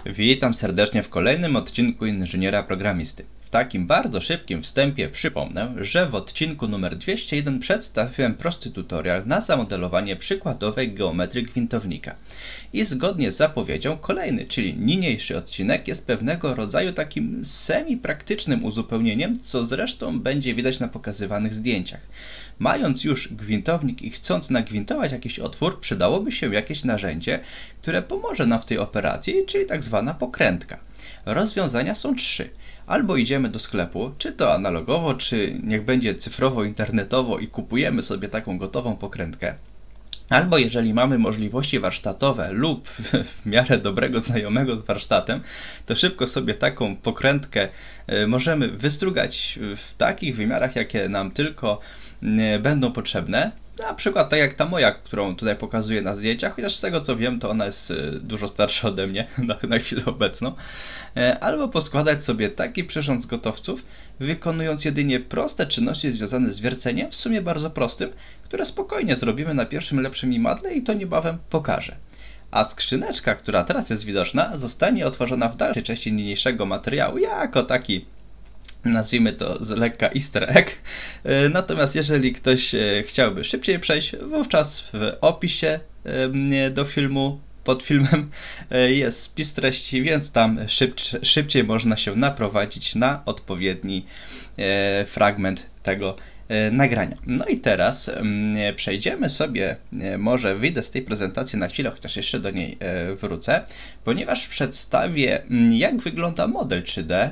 Witam serdecznie w kolejnym odcinku Inżyniera Programisty. W takim bardzo szybkim wstępie przypomnę, że w odcinku numer 201 przedstawiłem prosty tutorial na zamodelowanie przykładowej geometrii gwintownika. I zgodnie z zapowiedzią kolejny, czyli niniejszy odcinek jest pewnego rodzaju takim semi-praktycznym uzupełnieniem, co zresztą będzie widać na pokazywanych zdjęciach. Mając już gwintownik i chcąc nagwintować jakiś otwór, przydałoby się jakieś narzędzie, które pomoże nam w tej operacji, czyli tak zwana pokrętka. Rozwiązania są trzy. Albo idziemy do sklepu, czy to analogowo, czy niech będzie cyfrowo-internetowo i kupujemy sobie taką gotową pokrętkę. Albo jeżeli mamy możliwości warsztatowe lub w miarę dobrego znajomego z warsztatem, to szybko sobie taką pokrętkę możemy wystrugać w takich wymiarach, jakie nam tylko będą potrzebne. Na przykład tak jak ta moja, którą tutaj pokazuję na zdjęciach, chociaż z tego co wiem, to ona jest dużo starsza ode mnie na chwilę obecną. Albo poskładać sobie taki przyrząd z gotowców, wykonując jedynie proste czynności związane z wierceniem, w sumie bardzo prostym, które spokojnie zrobimy na pierwszym lepszym imadle i to niebawem pokażę. A skrzyneczka, która teraz jest widoczna, zostanie otworzona w dalszej części niniejszego materiału jako taki, nazwijmy to z lekka easter egg. Natomiast jeżeli ktoś chciałby szybciej przejść, wówczas w opisie do filmu, pod filmem jest spis treści, więc tam szybciej można się naprowadzić na odpowiedni fragment tego nagrania. No i teraz przejdziemy sobie, może wyjdę z tej prezentacji na chwilę, chociaż jeszcze do niej wrócę, ponieważ przedstawię, jak wygląda model 3D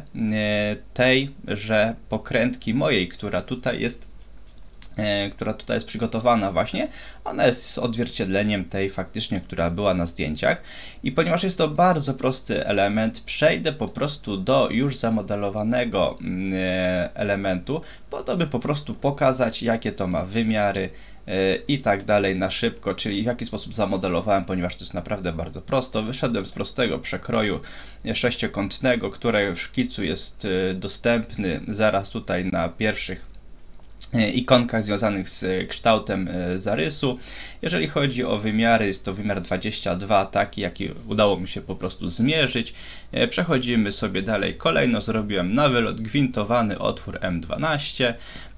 tejże pokrętki mojej, która tutaj jest przygotowana właśnie. Ona jest odzwierciedleniem tej faktycznie, która była na zdjęciach. I ponieważ jest to bardzo prosty element, przejdę po prostu do już zamodelowanego elementu, po to by po prostu pokazać, jakie to ma wymiary i tak dalej na szybko, czyli w jaki sposób zamodelowałem, ponieważ to jest naprawdę bardzo prosto. Wyszedłem z prostego przekroju sześciokątnego, który w szkicu jest dostępny zaraz tutaj na pierwszych ikonkach związanych z kształtem zarysu. Jeżeli chodzi o wymiary, jest to wymiar 22, taki jaki udało mi się po prostu zmierzyć. Przechodzimy sobie dalej. Kolejno zrobiłem na wylot gwintowany otwór M12.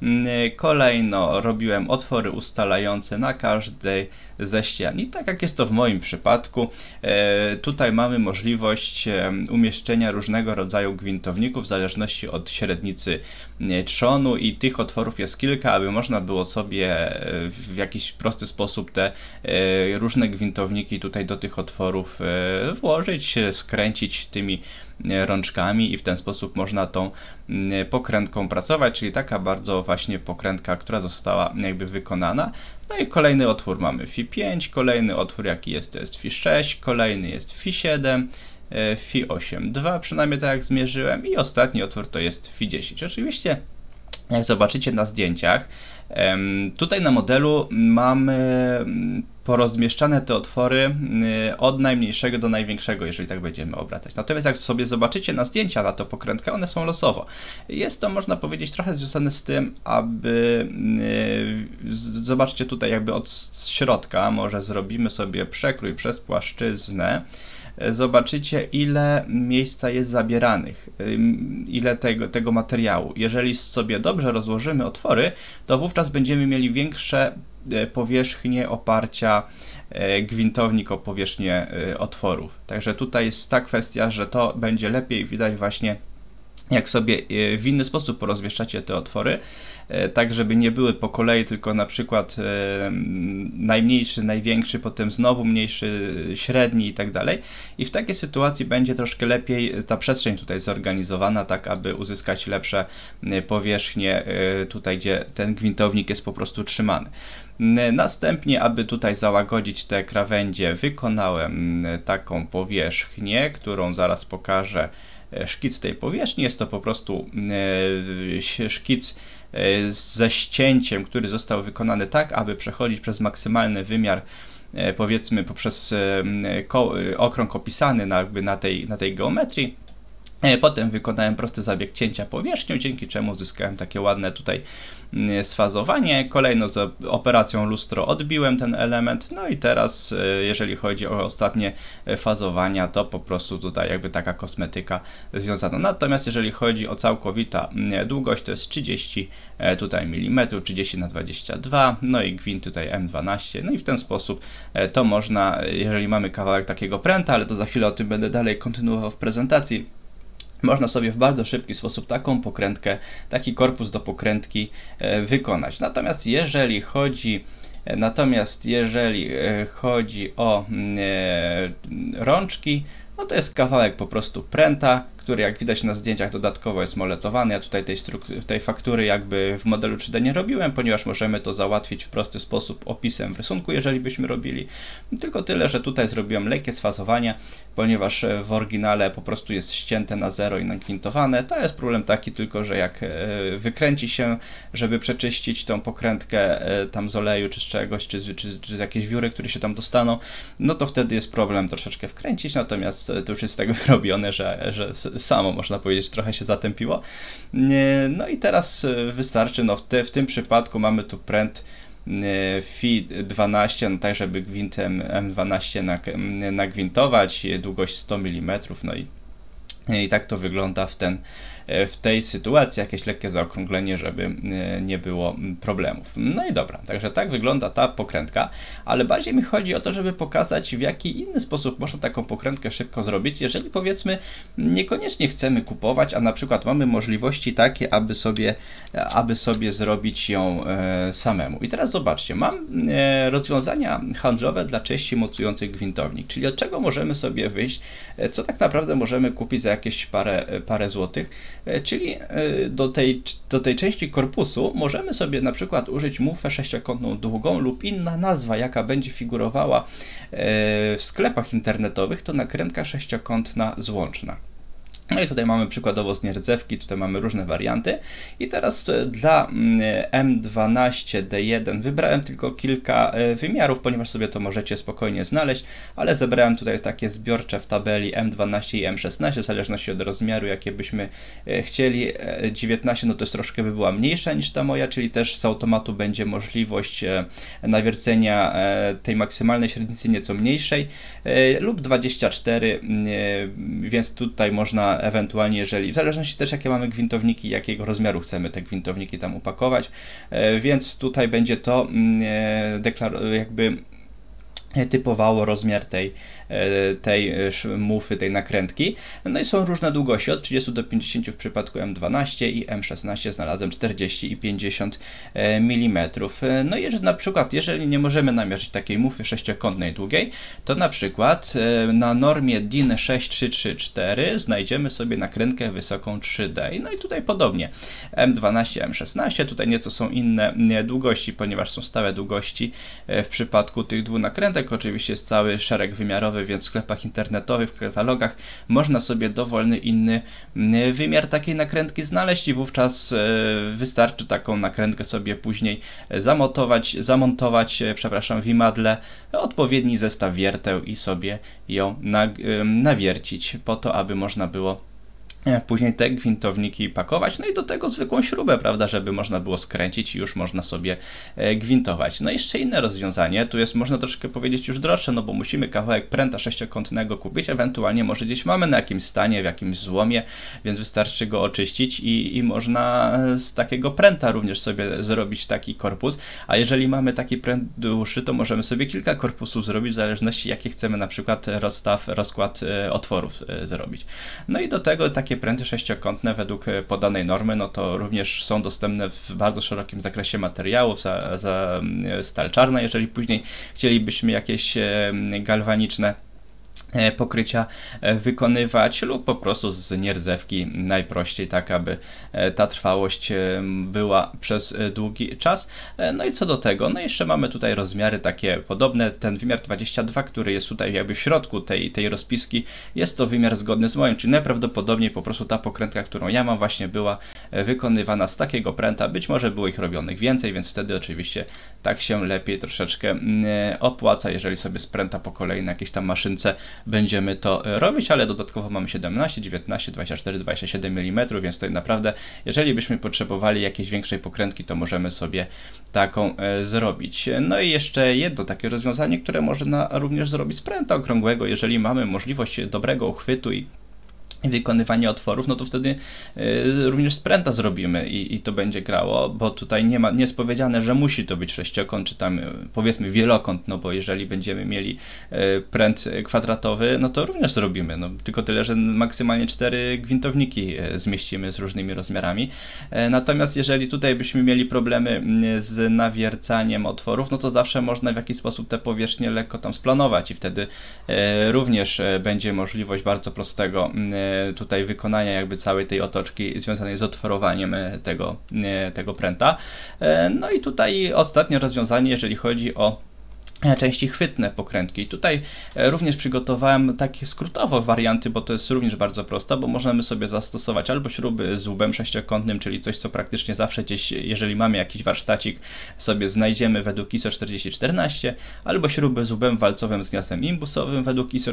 Kolejno robiłem otwory ustalające na każdej ze ścian. I tak jak jest to w moim przypadku, tutaj mamy możliwość umieszczenia różnego rodzaju gwintowników w zależności od średnicy trzonu i tych otworów jest kilka, aby można było sobie w jakiś prosty sposób te różne gwintowniki tutaj do tych otworów włożyć, skręcić tymi rączkami i w ten sposób można tą pokrętką pracować, czyli taka bardzo właśnie pokrętka, która została jakby wykonana. No i kolejny otwór mamy Fi5, kolejny otwór jaki jest, to jest Fi6, kolejny jest Fi7, Fi8, 2 przynajmniej tak jak zmierzyłem i ostatni otwór to jest Fi10. Oczywiście jak zobaczycie na zdjęciach, tutaj na modelu mamy porozmieszczane te otwory od najmniejszego do największego, jeżeli tak będziemy obracać. Natomiast jak sobie zobaczycie na zdjęcia na to pokrętkę, one są losowo. Jest to, można powiedzieć, trochę związane z tym, aby zobaczcie tutaj jakby od środka, może zrobimy sobie przekrój przez płaszczyznę. Zobaczycie, ile miejsca jest zabieranych, ile tego materiału. Jeżeli sobie dobrze rozłożymy otwory, to wówczas będziemy mieli większe powierzchnie oparcia gwintownik o powierzchnię otworów. Także tutaj jest ta kwestia, że to będzie lepiej widać właśnie, jak sobie w inny sposób porozmieszczacie te otwory, tak żeby nie były po kolei, tylko na przykład najmniejszy, największy, potem znowu mniejszy, średni i tak dalej. I w takiej sytuacji będzie troszkę lepiej ta przestrzeń tutaj zorganizowana, tak aby uzyskać lepsze powierzchnie tutaj, gdzie ten gwintownik jest po prostu trzymany. Następnie, aby tutaj załagodzić te krawędzie, wykonałem taką powierzchnię, którą zaraz pokażę. Szkic tej powierzchni jest to po prostu szkic ze ścięciem, który został wykonany tak, aby przechodzić przez maksymalny wymiar, powiedzmy poprzez okrąg opisany na tej geometrii. Potem wykonałem prosty zabieg cięcia powierzchnią, dzięki czemu uzyskałem takie ładne tutaj sfazowanie. Kolejno z operacją lustro odbiłem ten element. No i teraz, jeżeli chodzi o ostatnie fazowania, to po prostu tutaj jakby taka kosmetyka związana. Natomiast jeżeli chodzi o całkowita długość, to jest 30 tutaj mm, 30 na 22, no i gwint tutaj M12. No i w ten sposób to można, jeżeli mamy kawałek takiego pręta, ale to za chwilę o tym będę dalej kontynuował w prezentacji, można sobie w bardzo szybki sposób taką pokrętkę, taki korpus do pokrętki wykonać. Natomiast jeżeli chodzi o rączki, no to jest kawałek po prostu pręta, który jak widać na zdjęciach dodatkowo jest moletowany. Ja tutaj tej faktury jakby w modelu 3D nie robiłem, ponieważ możemy to załatwić w prosty sposób opisem w rysunku, jeżeli byśmy robili. Tylko tyle, że tutaj zrobiłem lekkie sfazowanie, ponieważ w oryginale po prostu jest ścięte na 0 i nagwintowane. To jest problem taki tylko, że jak wykręci się, żeby przeczyścić tą pokrętkę tam z oleju czy z czegoś, czy jakieś wióry, które się tam dostaną, no to wtedy jest problem troszeczkę wkręcić, natomiast to już jest tak wyrobione, że samo można powiedzieć trochę się zatępiło. No i teraz wystarczy, no w tym przypadku mamy tu pręt Fi 12, no tak żeby gwintem M12 nagwintować, długość 100 mm, no i tak to wygląda w tej sytuacji, jakieś lekkie zaokrąglenie, żeby nie było problemów. No i dobra, także tak wygląda ta pokrętka, ale bardziej mi chodzi o to, żeby pokazać, w jaki inny sposób można taką pokrętkę szybko zrobić, jeżeli powiedzmy niekoniecznie chcemy kupować, a na przykład mamy możliwości takie, aby sobie zrobić ją samemu. I teraz zobaczcie, mam rozwiązania handlowe dla części mocujących gwintownik, czyli od czego możemy sobie wyjść, co tak naprawdę możemy kupić za jakieś parę złotych. Czyli do tej części korpusu możemy sobie na przykład użyć mufę sześciokątną długą lub inna nazwa, jaka będzie figurowała w sklepach internetowych, to nakrętka sześciokątna złączna. No i tutaj mamy przykładowo z nierdzewki, tutaj mamy różne warianty. I teraz dla M12D1 wybrałem tylko kilka wymiarów, ponieważ sobie to możecie spokojnie znaleźć, ale zebrałem tutaj takie zbiorcze w tabeli M12 i M16, w zależności od rozmiaru, jakie byśmy chcieli. 19 no to jest troszkę by była mniejsza niż ta moja, czyli też z automatu będzie możliwość nawiercenia tej maksymalnej średnicy nieco mniejszej, lub 24, więc tutaj można ewentualnie, jeżeli, w zależności też jakie mamy gwintowniki, jakiego rozmiaru chcemy te gwintowniki tam upakować, więc tutaj będzie to jakby typowało rozmiar tej mufy, tej nakrętki. No i są różne długości, od 30 do 50 w przypadku M12 i M16 znalazłem 40 i 50 mm. No i na przykład, jeżeli nie możemy namierzyć takiej mufy sześciokątnej długiej, to na przykład na normie DIN 6334 znajdziemy sobie nakrętkę wysoką 3D. No i tutaj podobnie M12, M16, tutaj nieco są inne długości, ponieważ są stałe długości w przypadku tych dwóch nakrętek. Oczywiście jest cały szereg wymiarowy, więc w sklepach internetowych, w katalogach można sobie dowolny inny wymiar takiej nakrętki znaleźć i wówczas wystarczy taką nakrętkę sobie później zamontować w imadle, odpowiedni zestaw wierteł i sobie ją nawiercić po to, aby można było później te gwintowniki pakować, no i do tego zwykłą śrubę, prawda, żeby można było skręcić i już można sobie gwintować. No i jeszcze inne rozwiązanie, tu jest, można troszkę powiedzieć, już droższe, no bo musimy kawałek pręta sześciokątnego kupić, ewentualnie może gdzieś mamy na jakimś stanie, w jakimś złomie, więc wystarczy go oczyścić i można z takiego pręta również sobie zrobić taki korpus, a jeżeli mamy taki pręt dłuższy, to możemy sobie kilka korpusów zrobić, w zależności jakie chcemy na przykład rozkład otworów zrobić. No i do tego takie pręty sześciokątne według podanej normy, no to również są dostępne w bardzo szerokim zakresie materiałów, za stal czarna, jeżeli później chcielibyśmy jakieś galwaniczne pokrycia wykonywać lub po prostu z nierdzewki najprościej, tak aby ta trwałość była przez długi czas. No i co do tego, no jeszcze mamy tutaj rozmiary takie podobne, ten wymiar 22, który jest tutaj jakby w środku tej rozpiski, jest to wymiar zgodny z moim, czyli najprawdopodobniej po prostu ta pokrętka, którą ja mam, właśnie była wykonywana z takiego pręta, być może było ich robionych więcej, więc wtedy oczywiście tak się lepiej troszeczkę opłaca, jeżeli sobie z pręta po kolei na jakiejś tam maszynce będziemy to robić, ale dodatkowo mamy 17, 19, 24, 27 mm, więc tutaj naprawdę, jeżeli byśmy potrzebowali jakiejś większej pokrętki, to możemy sobie taką zrobić. No i jeszcze jedno takie rozwiązanie, które można również zrobić z pręta okrągłego, jeżeli mamy możliwość dobrego uchwytu i wykonywanie otworów, no to wtedy również z pręta zrobimy i to będzie grało, bo tutaj nie jest powiedziane, że musi to być sześciokąt, czy tam powiedzmy wielokąt, no bo jeżeli będziemy mieli pręt kwadratowy, no to również zrobimy, no tylko tyle, że maksymalnie 4 gwintowniki zmieścimy z różnymi rozmiarami. Natomiast jeżeli tutaj byśmy mieli problemy z nawiercaniem otworów, no to zawsze można w jakiś sposób te powierzchnie lekko tam splanować i wtedy również będzie możliwość bardzo prostego tutaj wykonania jakby całej tej otoczki związanej z otworowaniem tego pręta. No i tutaj ostatnie rozwiązanie, jeżeli chodzi o części chwytne pokrętki. Tutaj również przygotowałem takie skrótowo warianty, bo to jest również bardzo proste, bo możemy sobie zastosować albo śruby z łubem sześciokątnym, czyli coś, co praktycznie zawsze gdzieś, jeżeli mamy jakiś warsztacik, sobie znajdziemy według ISO 4014, albo śruby z łubem walcowym z gniazdem imbusowym według ISO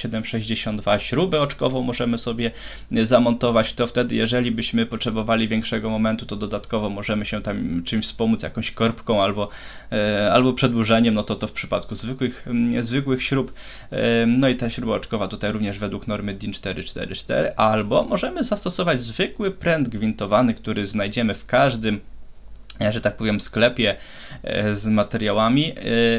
4762. Śrubę oczkową możemy sobie zamontować, to wtedy, jeżeli byśmy potrzebowali większego momentu, to dodatkowo możemy się tam czymś wspomóc, jakąś korbką albo przedłużeniem, no to w przypadku zwykłych śrub. No i ta śruba oczkowa tutaj również według normy DIN 444, albo możemy zastosować zwykły pręt gwintowany, który znajdziemy w każdym, że tak powiem, sklepie z materiałami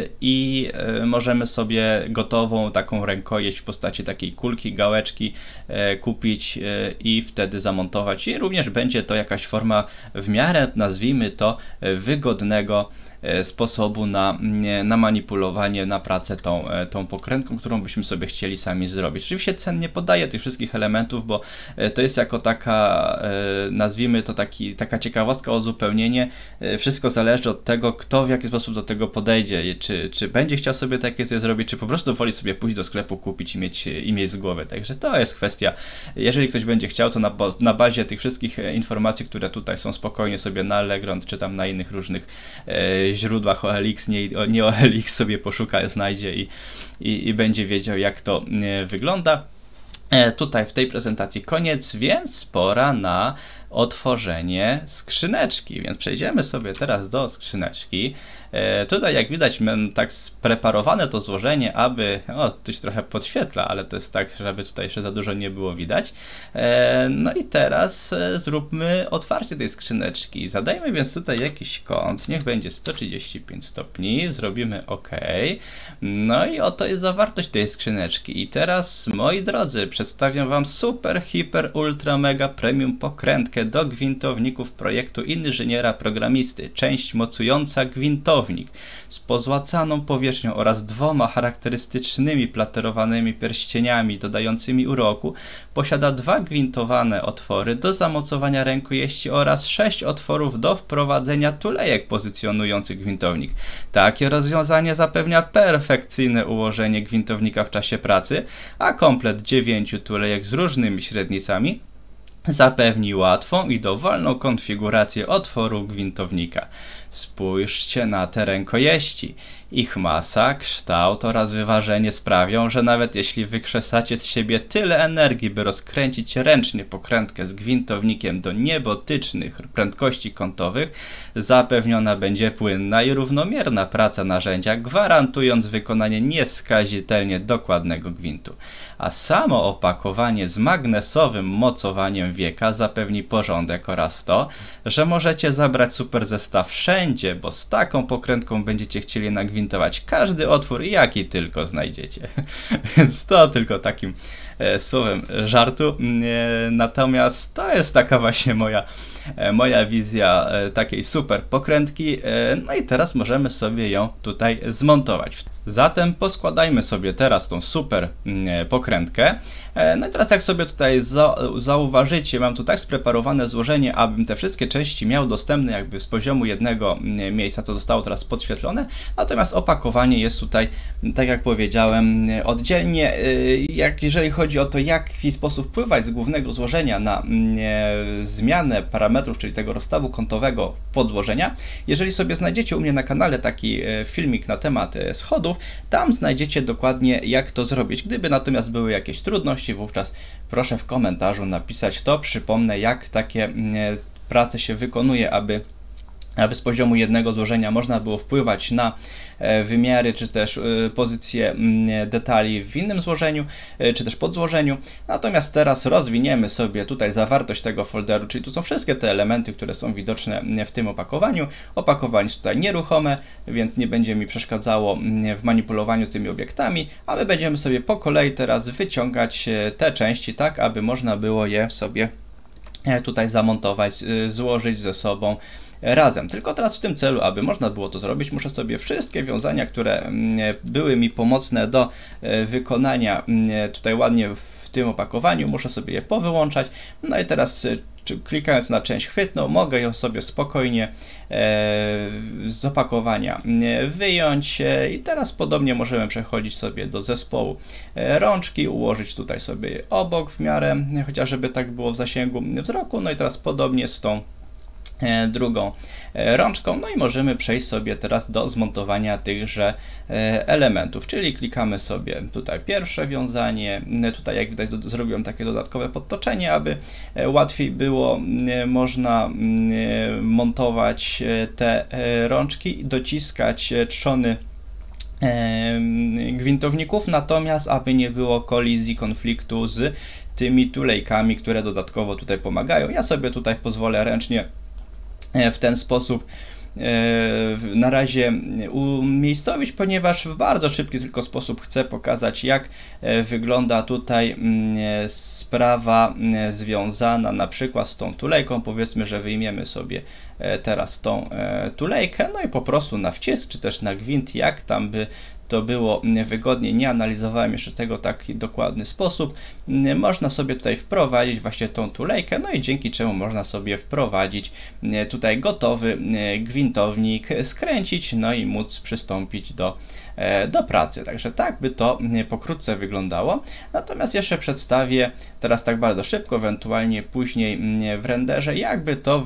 i możemy sobie gotową taką rękojeść w postaci takiej kulki, gałeczki kupić i wtedy zamontować i również będzie to jakaś forma w miarę, nazwijmy to, wygodnego sposobu na manipulowanie, na pracę tą pokrętką, którą byśmy sobie chcieli sami zrobić. Oczywiście cen nie podaję tych wszystkich elementów, bo to jest jako taka, nazwijmy to taka ciekawostka, uzupełnienie. Wszystko zależy od tego, kto w jaki sposób do tego podejdzie, czy będzie chciał sobie takie coś zrobić, czy po prostu woli sobie pójść do sklepu, kupić i mieć z głowy. Także to jest kwestia, jeżeli ktoś będzie chciał, to na bazie tych wszystkich informacji, które tutaj są, spokojnie sobie na Allegro, czy tam na innych różnych źródłach OLX, nie OLX sobie poszuka, znajdzie i będzie wiedział, jak to wygląda. Tutaj w tej prezentacji koniec, więc pora na otworzenie skrzyneczki, więc przejdziemy sobie teraz do skrzyneczki. Tutaj jak widać mam tak spreparowane to złożenie, aby, coś trochę podświetla, ale to jest tak, żeby tutaj jeszcze za dużo nie było widać. No i teraz zróbmy otwarcie tej skrzyneczki. Zadajmy więc tutaj jakiś kąt, niech będzie 135 stopni, zrobimy OK. No i oto jest zawartość tej skrzyneczki. I teraz, moi drodzy, przedstawiam Wam super, hiper, ultra, mega premium pokrętkę do gwintowników projektu inżyniera programisty. Część mocująca gwintownik z pozłacaną powierzchnią oraz 2 charakterystycznymi platerowanymi pierścieniami dodającymi uroku. Posiada 2 gwintowane otwory do zamocowania rękojeści oraz 6 otworów do wprowadzenia tulejek pozycjonujących gwintownik. Takie rozwiązanie zapewnia perfekcyjne ułożenie gwintownika w czasie pracy, a komplet 9 tulejek z różnymi średnicami zapewni łatwą i dowolną konfigurację otworu gwintownika. Spójrzcie na te rękojeści. Ich masa, kształt oraz wyważenie sprawią, że nawet jeśli wykrzesacie z siebie tyle energii, by rozkręcić ręcznie pokrętkę z gwintownikiem do niebotycznych prędkości kątowych, zapewniona będzie płynna i równomierna praca narzędzia, gwarantując wykonanie nieskazitelnie dokładnego gwintu. A samo opakowanie z magnesowym mocowaniem wieka zapewni porządek oraz to, że możecie zabrać super zestaw wszędzie, bo z taką pokrętką będziecie chcieli nagwintować każdy otwór, jaki tylko znajdziecie. Więc to tylko takim słowem żartu. Natomiast to jest taka właśnie moja wizja takiej super pokrętki. No i teraz możemy sobie ją tutaj zmontować. Zatem poskładajmy sobie teraz tą super pokrętkę. No i teraz jak sobie tutaj zauważycie, mam tu tak spreparowane złożenie, abym te wszystkie części miał dostępne jakby z poziomu jednego miejsca, co zostało teraz podświetlone. Natomiast opakowanie jest tutaj, tak jak powiedziałem, oddzielnie. Jeżeli chodzi chodzi o to, w jaki sposób wpływać z głównego złożenia na zmianę parametrów, czyli tego rozstawu kątowego podłożenia. Jeżeli sobie znajdziecie u mnie na kanale taki filmik na temat schodów, tam znajdziecie dokładnie, jak to zrobić. Gdyby natomiast były jakieś trudności, wówczas proszę w komentarzu napisać to. Przypomnę, jak takie prace się wykonuje, aby z poziomu jednego złożenia można było wpływać na wymiary, czy też pozycję detali w innym złożeniu, czy też podzłożeniu. Natomiast teraz rozwiniemy sobie tutaj zawartość tego folderu, czyli tu są wszystkie te elementy, które są widoczne w tym opakowaniu. Opakowanie jest tutaj nieruchome, więc nie będzie mi przeszkadzało w manipulowaniu tymi obiektami, ale będziemy sobie po kolei teraz wyciągać te części tak, aby można było je sobie tutaj zamontować, złożyć ze sobą razem. Tylko teraz w tym celu, aby można było to zrobić, muszę sobie wszystkie wiązania, które były mi pomocne do wykonania tutaj ładnie w tym opakowaniu, muszę sobie je powyłączać. No i teraz klikając na część chwytną, mogę ją sobie spokojnie z opakowania wyjąć i teraz podobnie możemy przechodzić sobie do zespołu rączki, ułożyć tutaj sobie obok w miarę, chociażby tak było w zasięgu wzroku. No i teraz podobnie z tą drugą rączką, no i możemy przejść sobie teraz do zmontowania tychże elementów, czyli klikamy sobie tutaj pierwsze wiązanie, tutaj jak widać zrobiłem takie dodatkowe podtoczenie, aby łatwiej było można montować te rączki i dociskać trzony gwintowników, natomiast aby nie było kolizji, konfliktu z tymi tulejkami, które dodatkowo tutaj pomagają. Ja sobie tutaj pozwolę ręcznie w ten sposób na razie umiejscowić, ponieważ w bardzo szybki tylko sposób chcę pokazać, jak wygląda tutaj sprawa związana na przykład z tą tulejką. Powiedzmy, że wyjmiemy sobie teraz tą tulejkę, no i po prostu na wcisk, czy też na gwint, jak tam by to było wygodnie. Nie analizowałem jeszcze tego w taki dokładny sposób. Można sobie tutaj wprowadzić właśnie tą tulejkę, no i dzięki czemu można sobie wprowadzić tutaj gotowy gwintownik, skręcić, no i móc przystąpić do pracy. Także tak by to pokrótce wyglądało. Natomiast jeszcze przedstawię teraz tak bardzo szybko, ewentualnie później w renderze, jakby to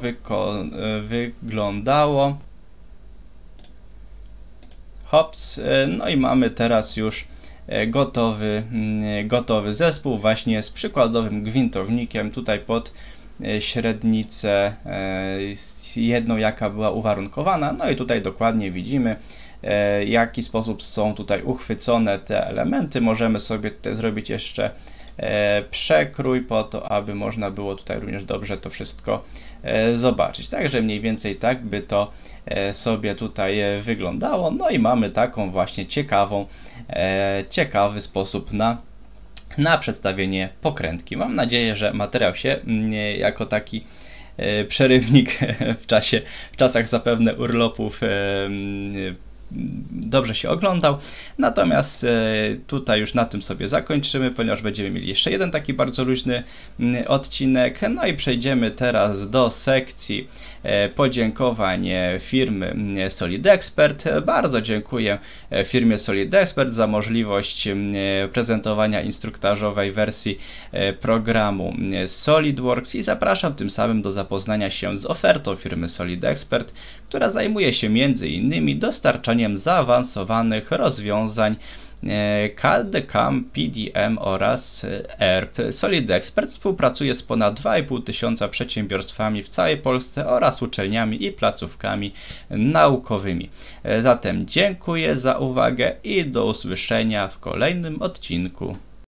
wyglądało. Hops, no i mamy teraz już gotowy zespół właśnie z przykładowym gwintownikiem tutaj pod średnicę jedną, jaka była uwarunkowana. No i tutaj dokładnie widzimy, w jaki sposób są tutaj uchwycone te elementy. Możemy sobie tutaj zrobić jeszcze przekrój po to, aby można było tutaj również dobrze to wszystko zobaczyć. Także mniej więcej tak by to sobie tutaj wyglądało. No i mamy taką właśnie ciekawy sposób na przedstawienie pokrętki. Mam nadzieję, że materiał się jako taki przerywnik w czasach zapewne urlopów dobrze się oglądał. Natomiast tutaj już na tym sobie zakończymy, ponieważ będziemy mieli jeszcze jeden taki bardzo luźny odcinek. No i przejdziemy teraz do sekcji podziękowań firmy Solid Expert. Bardzo dziękuję firmie Solid Expert za możliwość prezentowania instruktażowej wersji programu SolidWorks i zapraszam tym samym do zapoznania się z ofertą firmy Solid Expert, która zajmuje się m.in. dostarczaniem zaawansowanych rozwiązań CAD, CAM, PDM oraz ERP. Solid Expert współpracuje z ponad 2500 przedsiębiorstwami w całej Polsce oraz uczelniami i placówkami naukowymi. Zatem dziękuję za uwagę i do usłyszenia w kolejnym odcinku.